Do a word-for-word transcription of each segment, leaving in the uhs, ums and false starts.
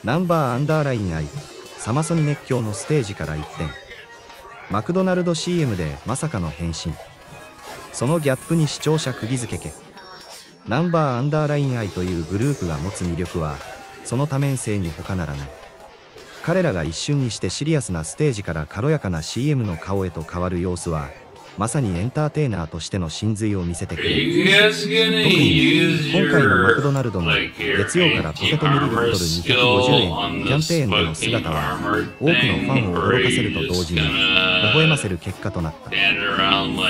ナンバーアンダーラインアイ、サマソニ熱狂のステージから一転、マクドナルド シーエム でまさかの変身。そのギャップに視聴者釘付けけ。ナンバーアンダーラインアイというグループが持つ魅力は、その多面性に他ならない。彼らが一瞬にしてシリアスなステージから軽やかな シーエム の顔へと変わる様子は、まさにエンターテイナーとしての真髄を見せてくれる。特に今回のマクドナルドの月曜からポテトミリリットルにひゃくごじゅうえんキャンペーンでの姿は、多くのファンを驚かせると同時に微笑ませる結果となった。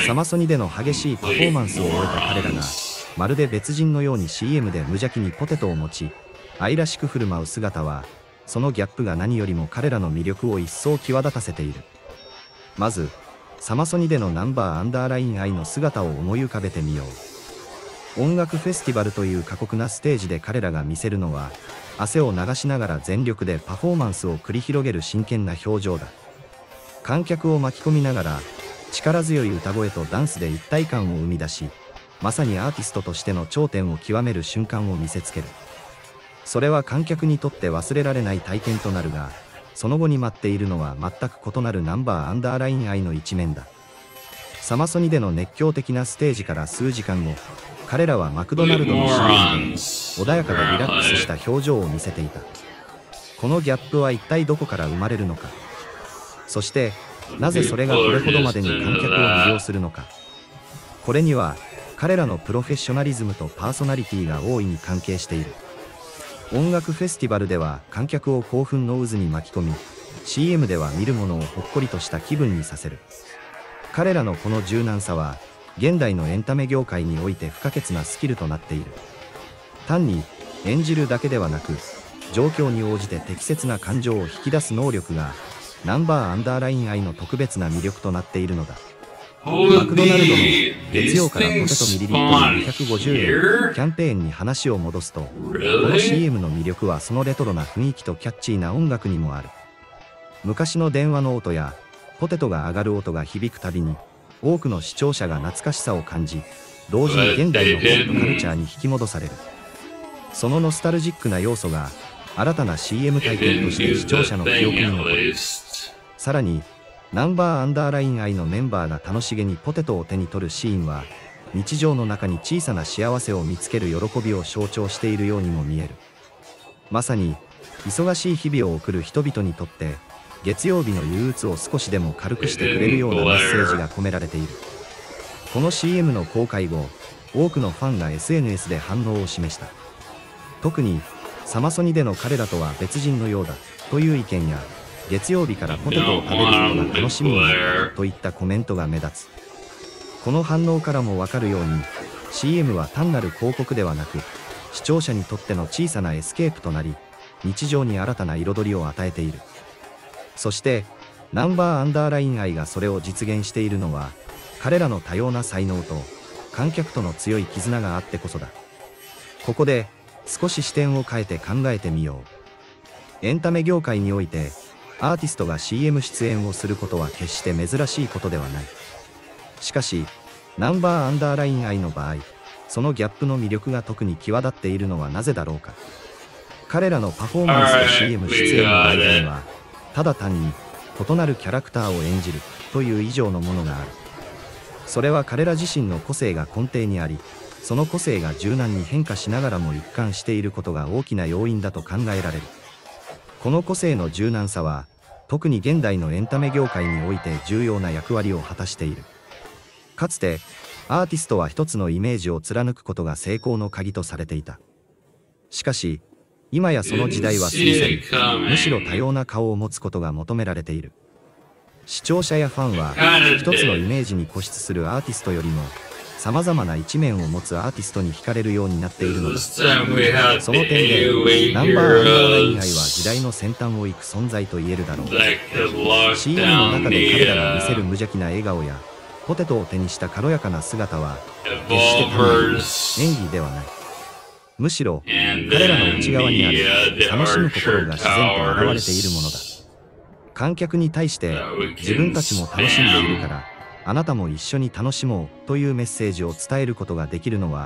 サマソニでの激しいパフォーマンスを終えた彼らが、まるで別人のように シーエム で無邪気にポテトを持ち、愛らしく振る舞う姿は、そのギャップが何よりも彼らの魅力を一層際立たせている。まず、サマソニでのナンバーアンダーラインアイの姿を思い浮かべてみよう。音楽フェスティバルという過酷なステージで彼らが見せるのは、汗を流しながら全力でパフォーマンスを繰り広げる真剣な表情だ。観客を巻き込みながら、力強い歌声とダンスで一体感を生み出し、まさにアーティストとしての頂点を極める瞬間を見せつける。それは観客にとって忘れられない体験となるが、その後に待っているのは全く異なるナンバーアンダーラインアイの一面だ。サマソニでの熱狂的なステージから数時間後、彼らはマクドナルドの シーエム で穏やかでリラックスした表情を見せていた。このギャップは一体どこから生まれるのか。そして、なぜそれがこれほどまでに観客を魅了するのか。これには、彼らのプロフェッショナリズムとパーソナリティが大いに関係している。音楽フェスティバルでは観客を興奮の渦に巻き込み、シーエム では見る者をほっこりとした気分にさせる。彼らのこの柔軟さは、現代のエンタメ業界において不可欠なスキルとなっている。単に演じるだけではなく、状況に応じて適切な感情を引き出す能力が、ナンバーアンダーラインアイの特別な魅力となっているのだ。マクドナルドの月曜からポテトミリリットルにひゃくごじゅうえんキャンペーンに話を戻すと、この シーエム の魅力はそのレトロな雰囲気とキャッチーな音楽にもある。昔の電話の音やポテトが上がる音が響くたびに、多くの視聴者が懐かしさを感じ、同時に現代のホップカルチャーに引き戻される。そのノスタルジックな要素が新たな シーエム 体験として視聴者の記憶に残る。さらに、ナンバーアンダーラインアイのメンバーが楽しげにポテトを手に取るシーンは、日常の中に小さな幸せを見つける喜びを象徴しているようにも見える。まさに、忙しい日々を送る人々にとって、月曜日の憂鬱を少しでも軽くしてくれるようなメッセージが込められている。この シーエム の公開後、多くのファンが エスエヌエス で反応を示した。特に、サマソニでの彼らとは別人のようだ、という意見や、月曜日からポテトを食べることが楽しみになるといったコメントが目立つ。この反応からもわかるように、シーエム は単なる広告ではなく、視聴者にとっての小さなエスケープとなり、日常に新たな彩りを与えている。そして、ナンバーアンダーラインアイがそれを実現しているのは、彼らの多様な才能と、観客との強い絆があってこそだ。ここで、少し視点を変えて考えてみよう。エンタメ業界において、アーティストが シーエム 出演をすることは決して珍しいことではない。しかし、ナンバーアンダーラインアイの場合、そのギャップの魅力が特に際立っているのはなぜだろうか。彼らのパフォーマンスと シーエム 出演の間には、ただ単に異なるキャラクターを演じるという以上のものがある。それは彼ら自身の個性が根底にあり、その個性が柔軟に変化しながらも一貫していることが大きな要因だと考えられる。この個性の柔軟さは、特に現代のエンタメ業界において重要な役割を果たしている。かつて、アーティストは一つのイメージを貫くことが成功の鍵とされていた。しかし、今やその時代は過ぎ去り、むしろ多様な顔を持つことが求められている。視聴者やファンは、一つのイメージに固執するアーティストよりも、様々な一面を持つアーティストに惹かれるようになっているのだ。その点で、ナンバーアンダーラインアイは時代の先端を行く存在と言えるだろう。シーエム の中で彼らが見せる無邪気な笑顔や、ポテトを手にした軽やかな姿は、決して単なる演技ではない。むしろ、彼らの内側にある楽しむ心が自然と現れているものだ。観客に対して、自分たちも楽しんでいるから、あなたも一緒に楽しもうというメッセージを伝えることができるのは、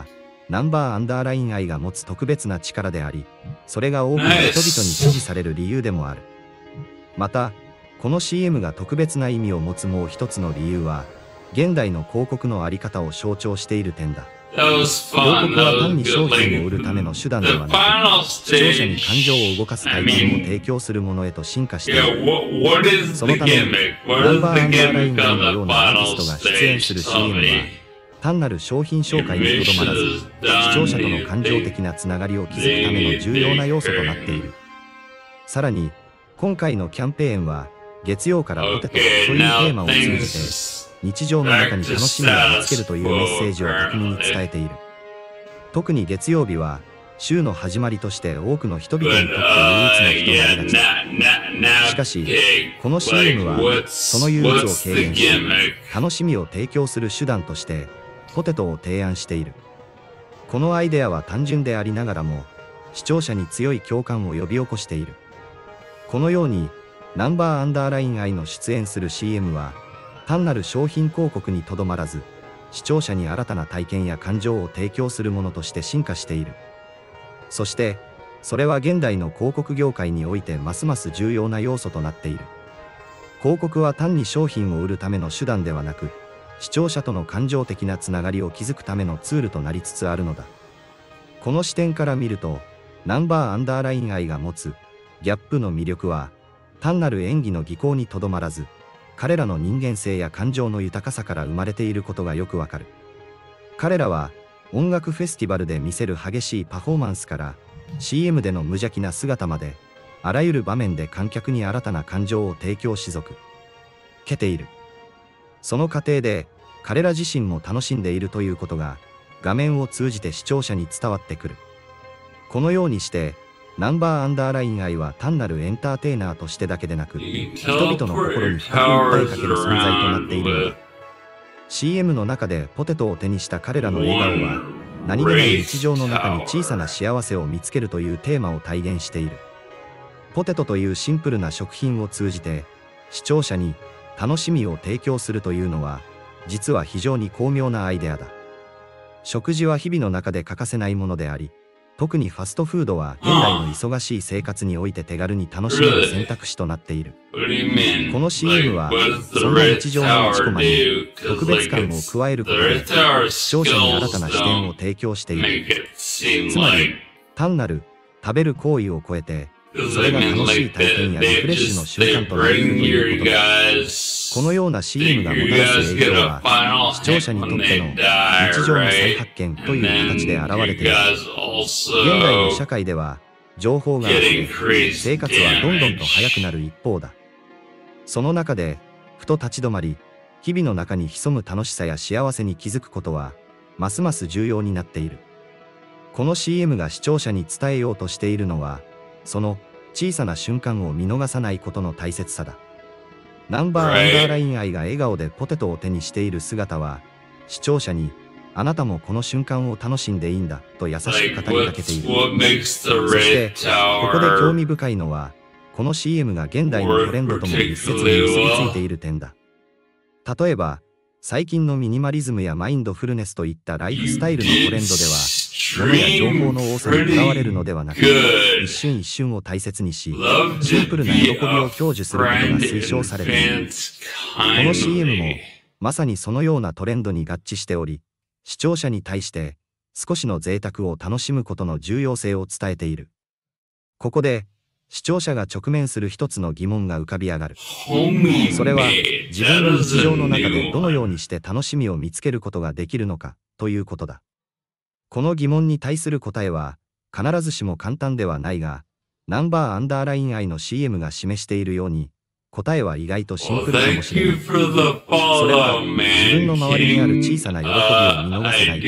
ナンバーアンダーラインアイが持つ特別な力であり、それが多くの人々に支持される理由でもある。また、この シーエム が特別な意味を持つもう一つの理由は、現代の広告のあり方を象徴している点だ。広告は単に商品を売るための手段ではなく、視聴者に感情を動かす体験を提供するものへと進化している。そのため、ナンバーアンダーラインアイのようなアーティストが出演する シーエム は、単なる商品紹介にとどまらず、視聴者との感情的なつながりを築くための重要な要素となっている。さらに、今回のキャンペーンは、月曜からポテトというテーマを通じて、日常の中に楽しみを見つけるというメッセージを巧みに伝えている。特に月曜日は、週の始まりとして多くの人々にとって憂鬱な日となりがちだ。しかし、この シーエム は、その憂鬱を軽減し、楽しみを提供する手段として、ポテトを提案している。このアイデアは単純でありながらも、視聴者に強い共感を呼び起こしている。このように、ナンバーアンダーラインアイの出演する シーエム は、単なる商品広告にとどまらず、視聴者に新たな体験や感情を提供するものとして進化している。そして、それは現代の広告業界においてますます重要な要素となっている。広告は単に商品を売るための手段ではなく、視聴者との感情的なつながりを築くためのツールとなりつつあるのだ。この視点から見ると、ナンバーアンダーラインアイが持つギャップの魅力は、単なる演技の技巧にとどまらず、彼らの人間性や感情の豊かさから生まれていることがよくわかる。彼らは音楽フェスティバルで見せる激しいパフォーマンスから シーエム での無邪気な姿まで、あらゆる場面で観客に新たな感情を提供し続けている。その過程で彼ら自身も楽しんでいるということが画面を通じて視聴者に伝わってくる。このようにしてナンバーアンダーラインアイは単なるエンターテイナーとしてだけでなく、人々の心に深く訴えかける存在となっているのだ。シーエム の中でポテトを手にした彼らの笑顔は、何気ない日常の中に小さな幸せを見つけるというテーマを体現している。ポテトというシンプルな食品を通じて、視聴者に楽しみを提供するというのは、実は非常に巧妙なアイデアだ。食事は日々の中で欠かせないものであり、特にファストフードは現代の忙しい生活において手軽に楽しめる選択肢となっている。この シーエム は、そんな日常の落ち込まに特別感を加えることで、視聴者に新たな視点を提供している。つまり、単なる食べる行為を超えて、それが楽しい体験やリフレッシュの瞬間となっているということだ。このような シーエム がもたらす影響は、視聴者にとっての日常の再発見という形で現れている。現代の社会では、情報が溢れ、生活はどんどんと速くなる一方だ。その中で、ふと立ち止まり、日々の中に潜む楽しさや幸せに気づくことは、ますます重要になっている。この シーエム が視聴者に伝えようとしているのは、その小さな瞬間を見逃さないことの大切さだ。ナンバーアンダーラインアイが笑顔でポテトを手にしている姿は、視聴者に、あなたもこの瞬間を楽しんでいいんだと優しく語りかけている。そして、ここで興味深いのは、この シーエム が現代のトレンドとも密接に結びついている点だ。例えば、最近のミニマリズムやマインドフルネスといったライフスタイルのトレンドでは、物や情報の多さにとらわれるのではなく、一瞬一瞬を大切にし、シンプルな喜びを享受することが推奨されている。この シーエム も、まさにそのようなトレンドに合致しており、視聴者に対して少しの贅沢を楽しむことの重要性を伝えている。ここで、視聴者が直面する一つの疑問が浮かび上がる。それは、自分の日常の中でどのようにして楽しみを見つけることができるのか、ということだ。この疑問に対する答えは、必ずしも簡単ではないが、ナンバーアンダーラインアイの シーエム が示しているように、答えは意外とシンプルかもしれない。それは、自分の周りにある小さな喜びを見逃せない。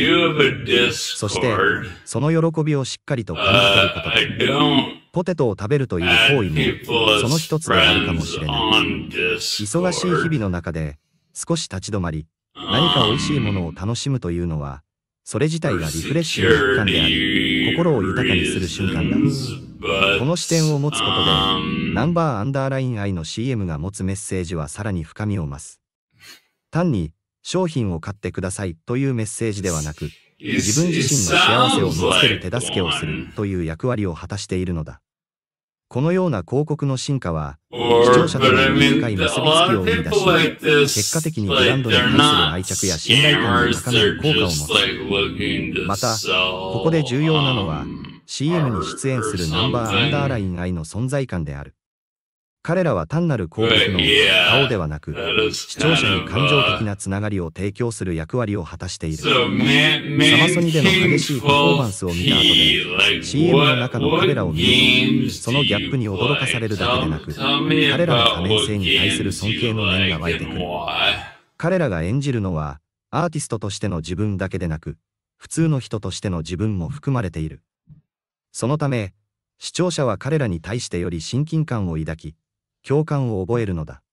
そして、その喜びをしっかりと感じ取ることだ。ポテトを食べるという行為も、その一つであるかもしれない。忙しい日々の中で、少し立ち止まり、何か美味しいものを楽しむというのは、それ自体がリフレッシュの一環であり、心を豊かにする瞬間だ。この視点を持つことで、ナンバーアンダーラインアイの シーエム が持つメッセージはさらに深みを増す。単に、商品を買ってくださいというメッセージではなく、 自分自身の幸せを見つける手助けをするという役割を果たしているのだ。このような広告の進化は、視聴者との深い結びつきを生み出し、結果的にブランドに対する愛着や信頼感を高める効果を持つ。また、ここで重要なのは、シーエム に出演するナンバーアンダーライン愛の存在感である。彼らは単なる広告の顔ではなく、視聴者に感情的なつながりを提供する役割を果たしている。サマソニでの激しいパフォーマンスを見た後で、シーエム の中の彼らを見ると、そのギャップに驚かされるだけでなく、彼らの多面性に対する尊敬の念が湧いてくる。彼らが演じるのは、アーティストとしての自分だけでなく、普通の人としての自分も含まれている。そのため、視聴者は彼らに対してより親近感を抱き、共感を覚えるのだ。